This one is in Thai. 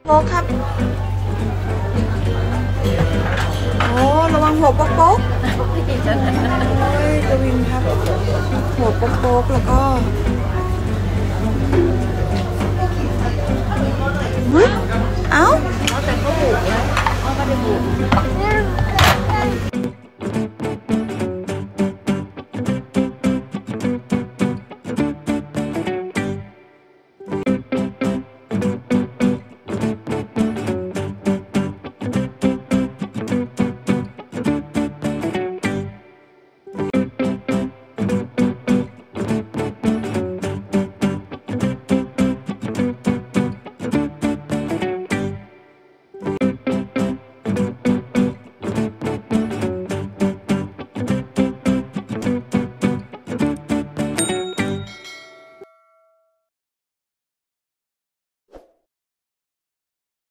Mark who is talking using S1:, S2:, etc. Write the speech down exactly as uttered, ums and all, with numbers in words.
S1: โป๊กครับโอ้ระวังหัวโป๊กโป๊กโอ้ยกวินครับหัวโป๊กโป๊กแล้วก็